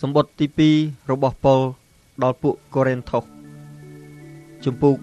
សម្បត្តិទី2របស់ប៉ុលដល់ពួកកូរិនថូសជំពូក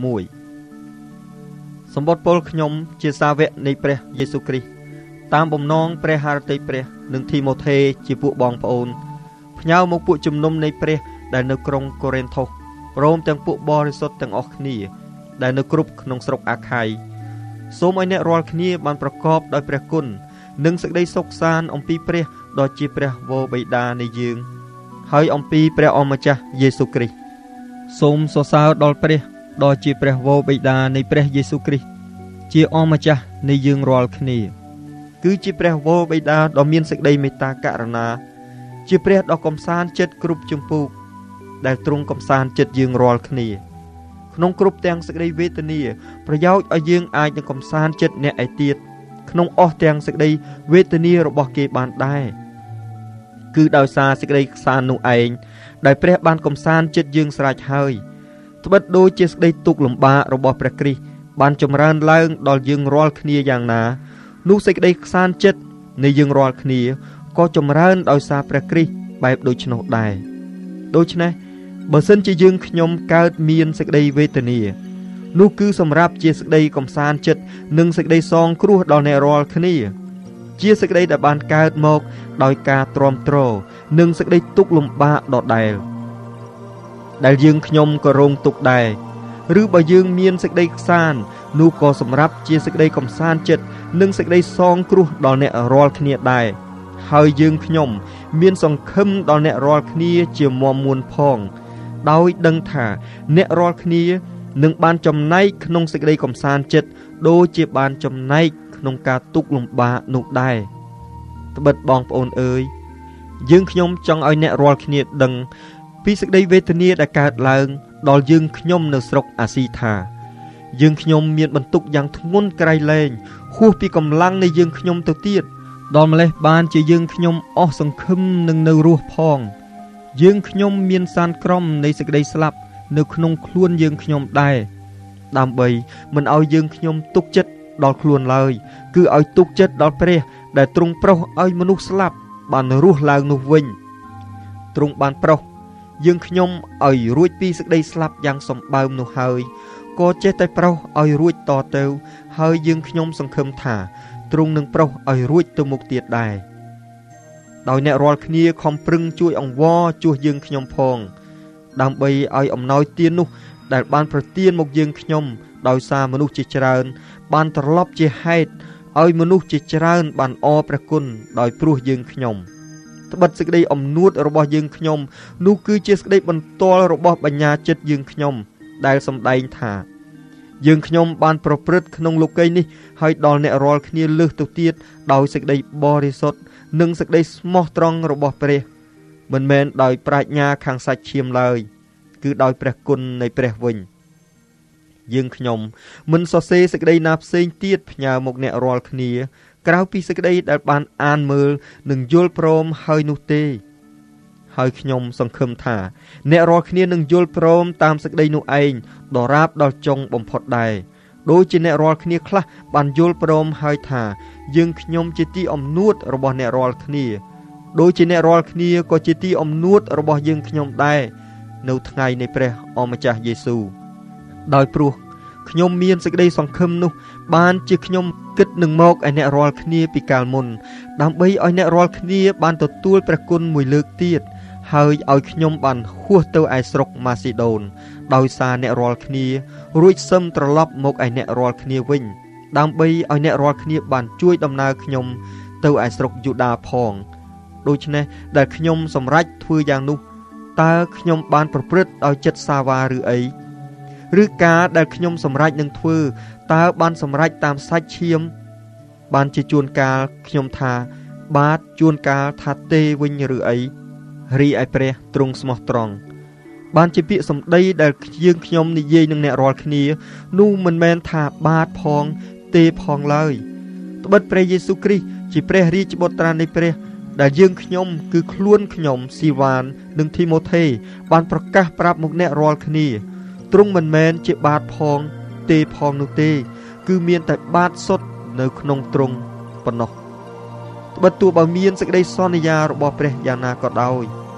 1សម្បត្តិប៉ុលខ្ញុំជាសាវកនៃព្រះយេស៊ូវគ្រីស្ទតាមបំណងព្រះハរតីព្រះនិងធីម៉ូថេជាពួកបងប្អូនផ្ញើមកពួកជំនុំនៃព្រះដែលនៅក្រុងកូរិនថូសព្រមទាំងពួកបរិសុទ្ធទាំងអស់គ្នាដែលនៅគ្រប់ក្នុងស្រុកអាខ័យសូមឲ្យអ្នករាល់គ្នាបានប្រកបដោយព្រះគុណនិងសេចក្តីសុខសាន្តអំពីព្រះដ៏ជាព្រះវរបិតានៃយើងហើយអំពីព្រះអម្ចាស់យេស៊ូវគ្រីស្ទសូមសរសើរដល់ព្រះដ៏ជាព្រះវរបិតានៃព្រះយេស៊ូវគ្រីស្ទជាអម្ចាស់នៃយើងរាល់គ្នាគឺជាព្រះវរបិតាដ៏មានសេចក្តីមេត្តាករុណាជាព្រះដ៏កំសាន្តចិត្តគ្រប់ជំពូកដែលទ្រង់កំសាន្តចិត្តយើងរាល់គ្នាក្នុងគ្រប់ទាំងសេចក្តីវេទនាប្រយោជន៍ឲ្យយើងអាចនឹងកំសាន្តចិត្តអ្នកឯទៀតក្នុងអស់ទាំងសេចក្តីវេទនារបស់គេបានដែរគឺដោយសារសេចក្តីខ្សាន្តនោះឯងដែលព្រះបានកំសាន្តចិត្តយើងស្រេចហើយត្បិតដូចជាសេចក្តីទុក្ខលំបាករបស់ព្រះគ្រីស្ទបានចម្រើនឡើងដល់យើងរាល់គ្នាយ៉ាងណានោះសេចក្តីខ្សាន្តចិត្តនៃយើងរាល់គ្នាក៏ចម្រើនដោយសារព្រះគ្រីស្ទបែបដូច្នោះដែរដូច្នេះបើសិនជាយើងខ្ញុំកើតមានសេចក្តីវេទនានោះគឺសម្រាប់ជាសេចក្តីកំសាន្តចិត្តនិងសេចក្តីសងគ្រោះដល់អ្នករាល់គ្នាជាសេចក្តីដែលបានកើតមកដោយការទ្រាំទ្រនិងសេចក្តីទុក្ខលំបាកដដែលយើងខ្ញុំក៏រងទុក្ខដែរឬបើយើងមានសេចក្តីខ្សាន្តនោះក៏សម្រាប់ជាសេចក្តីកំសាន្តចិត្តនិងសេចក្តីសងគ្រោះដល់អ្នករាល់គ្នាដែរហើយយើងខ្ញុំមានសង្ឃឹមដល់អ្នករាល់គ្នាជាមមមួនផងដោយដឹងថាអ្នករាល់គ្នានឹងបានចំណែកក្នុងសេចក្តីកំសាន្តចិត្តដូចជាបានចំណែកក្នុងការទុក្ខលំបាកនោះដែរត្បិតបងប្អូនអើយយើងខ្ញុំចង់ឲ្យអ្នករាល់គ្នាដឹងពីសេចក្តីវេទនាដែលកើតឡើងដល់យើងខ្ញុំនៅស្រុកអាស៊ីថាយើងខ្ញុំមានបន្ទុកយ៉ាងធ្ងន់ក្រៃលែងហួសពីកម្លាំងនៃយើងខ្ញុំទៅទៀតដល់ម្លេះបានជាយើងខ្ញុំអស់សង្ឃឹមនឹងនៅរស់ផងយើងខ្ញុំមានសានក្រមនៃសេចក្តីស្លាប់នៅក្នុងខ្លួនយើងខ្ញុំដែរដើម្បីមិនឲ្យយើងខ្ញុំទុកចិត្តដល់ខ្លួនឡើយគឺឲ្យទុកចិត្តដល់ព្រះដែលទ្រង់ប្រោសឲ្យមនុស្សស្លាប់បានរស់ឡើងនោះវិញទ្រង់បានប្រោសយើងខ្ញុំឲ្យរួចពីសេចក្តីស្លាប់យ៉ាងសម្បើមនោះហើយក៏ចេះតែប្រោសឲ្យរួចតទៅហើយយើងខ្ញុំសង្ឃឹមថាទ្រង់នឹងប្រោសឲ្យរួចទៅមុខទៀតដែរដោយអ្នករាល់គ្នាខំប្រឹងជួយអង្វរជួសយើងខ្ញុំផងដើម្បីឲ្យអំណោយទាននោះដែលបានប្រទានមកយើងខ្ញុំដោយសារមនុស្សជាច្រើនបានត្រឡប់ជាហេតុឲ្យមនុស្សជាច្រើនបានអរព្រះគុណដោយព្រោះយើងខ្ញុំត្បិតសេចក្តីអំនួតរបស់យើងខ្ញុំនោះគឺជាសេចក្តីបន្ទាល់របស់បញ្ញាចិត្តយើងខ្ញុំដែលសម្ដែងថាយើងខ្ញុំបានប្រព្រឹត្តក្នុងលោកីយ៍នេះហើយដល់អ្នករាល់គ្នាលើសទៅទៀតដោយសេចក្តីបរិសុទ្ធនិងសេចក្តីស្មោះត្រង់របស់ព្រះមិនមែនដោយប្រាជ្ញាខាងសាច់ឈាមឡើយគឺដោយព្រះគុណនៃព្រះវិញយើងខ្ញុំមិនសរសេរសេចក្តីណាផ្សេងទៀតផ្ញើមកអ្នករាល់គ្នាក្រៅពីសេចក្តីដែលបានអានមើលនិងយល់ព្រមហើយនោះទេហើយខ្ញុំសង្ឃឹមថាអ្នករាល់គ្នានឹងយល់ព្រមតាមសេចក្តីនោះឯងដរាបដល់ចុងបំផុតដែរដូចជាអ្នករាល់គ្នាខ្លះបានយល់ព្រមហើយថាយើងខ្ញុំជាទីអំនួតរបស់អ្នករាល់គ្នាដូចជាអ្នករាល់គ្នាក៏ជាទីអំនួតរបស់យើងខ្ញុំដែរនៅថ្ងៃនៃព្រះអម្ចាស់យេស៊ូវដោយព្រោះខ្ញុំមានសេចក្តីសង្ឃឹមនោះបានជាខ្ញុំគិតនឹងមកឲ្យអ្នករាល់គ្នាពីកាលមុនដើម្បីឲ្យអ្នករាល់គ្នាបានទទួលព្រះគុណមួយលើកទៀតហើយឲ្យខ្ញុំបានហួសទៅឯស្រុកម៉ាស៊ីដូនដោយសារអ្នករាល់គ្នារួចសឹមត្រឡប់មកឲ្យអ្នករាល់គ្នាវិញដើម្បីឲ្យអ្នករាល់គ្នាបានជួយដំណើរខ្ញុំទៅឯស្រុកយូដាផងដូច្នេះដែលខ្ញុំសម្រេចធ្វើយ៉ាងនោះតើខ្ញុំបានប្រព្រឹត្តដោយចិត្តសាវាឬអីឬការដែលខ្ញុំសម្រេចនឹងធ្វើតើបានសម្រេចតាមសាច់ឈាមបានជាជួនកាលខ្ញុំថាបាទជួនកាលថាទេវិញឬអីរីឯព្រះទ្រង់ស្មោះត្រង់បានជាពាក្យសម្ដីដែលយើងខ្ញុំនិយាយនឹងអ្នករាល់គ្នានោះមិនមែនថាបាទផងទេផងឡើយត្បិតព្រះយេស៊ូវគ្រីស្ទជាព្រះរាជបុត្រានៃព្រះដែលយើងខ្ញុំគឺខ្លួនខ្ញុំស៊ីវ៉ាននិងធីម៉ូថេបានប្រកាសប្រាប់មកអ្នករាល់គ្នាទ្រង់មិនមែនជាបាទផងទេផងនោះទេគឺមានតែបាទសុទ្ធនៅក្នុងទ្រង់ប៉ុណ្ណោះត្បិតទោះបើមានសេចក្តីសន្យារបស់ព្រះយ៉ាងណាក៏ដោយ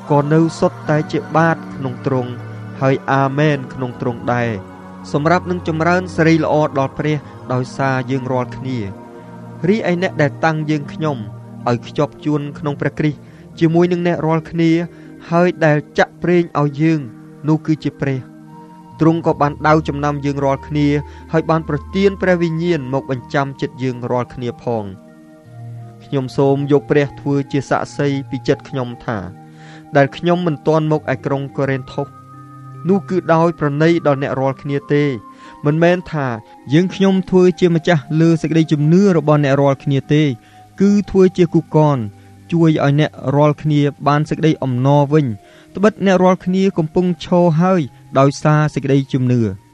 ក៏នៅសុទ្ធតែជាបាតក្នុងទ្រង់ហើយអាមែនក្នុងទ្រង់ដែរសម្រាប់នឹងចម្រើនសេរីល្អដល់ព្រះដោយសារយើងរាល់គ្នារីឯអ្នកដែលតាំងយើងខ្ញុំឲ្យខ្ជាប់ជួនក្នុងព្រះគ្រីស្ទជាមួយនឹងអ្នករាល់គ្នាហើយដែលចាក់ប្រេងឲ្យយើងនោះគឺជាព្រះទ្រង់ក៏បានដៅចំណាំយើងរាល់គ្នាហើយបានប្រទានព្រះវិញ្ញាណមកបញ្ចាំចិត្តយើងរាល់គ្នាផងខ្ញុំសូមយកព្រះធ្វើជាសាក្សីពីចិត្តខ្ញុំថាដែលខ្ញុំមិនទាន់មកឯក្រុងកូរិនថូសនោះគឺដោយប្រណីដល់អ្នករាល់គ្នាទេមិនមែនថាយើងខ្ញុំធ្វើជាម្ចាស់លើសេចក្តីជំនឿរបស់អ្នករាល់គ្នាទេគឺធ្វើជាគូកនជួយឲ្យអ្នករាល់គ្នាបានសេចក្តីអំណរវិញត្បិតអ្នករាល់គ្នាកំពុងឈរហើយដោយសារសេចក្តីជំនឿ